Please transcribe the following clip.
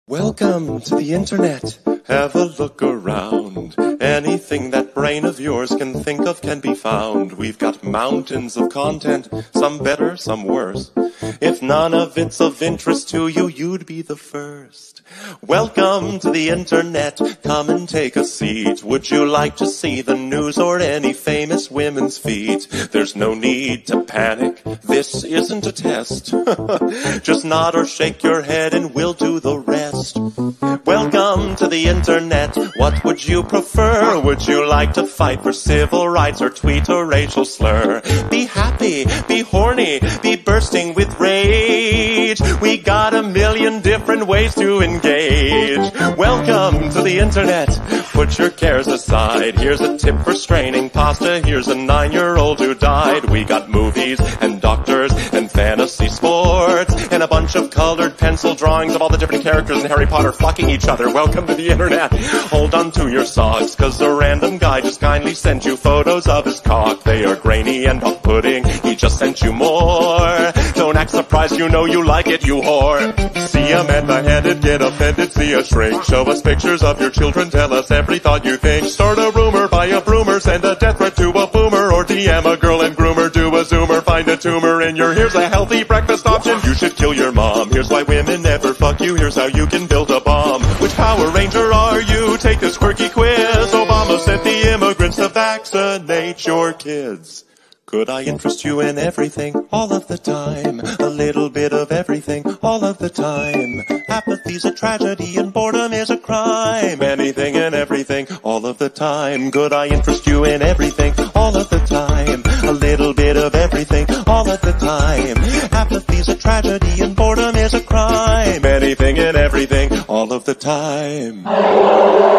Welcome to the internet. Have a look around. Anything that brain of yours can think of can be found. We've got mountains of content, some better, some worse. If none of it's of interest to you, you'd be the first. Welcome to the internet. Come and take a seat. Would you like to see the news or any famous women's feet? There's no need to panic. This isn't a test. Just nod or shake your head and we'll do the rest. Welcome to the internet. What would you prefer? Would you like to fight for civil rights or tweet a racial slur? Be happy, be horny, be bursting with rage. We got a million different ways to engage. Welcome to the internet. Put your cares aside. Here's a tip for straining pasta. Here's a 9-year-old who died. We got movies and doctors and fantasy sports and a bunch of colored pencil drawings of all the different characters in Harry Potter fucking each other. Welcome to the internet. Hold on to your socks, cause a random guy just kindly sent you photos of his cock. They are grainy and off-putting. He just sent you more. Don't act surprised, you know you like it, you whore. See a man beheaded, get offended, see a shrink. Show us pictures of your children, tell us every thought you think. Start a rumor, buy a broomer, send a death threat to a boomer, or DM a girl and groomer, do a zoomer, find a tumor in your here's a healthy breakfast option. You should kill your mom. Here's why women never fuck you. Here's how you can build a bomb. Which Power Ranger are you? Take this quirky quiz. Obama sent the immigrants to vaccinate your kids. Could I interest you in everything, all of the time? A little bit of everything, all of the time. Apathy's a tragedy and boredom is a crime. Anything and everything, all of the time. Could I interest you in everything, all of the time? A little bit of everything, all of the time. Apathy's a tragedy and boredom is a crime. Anything and everything, all of the time.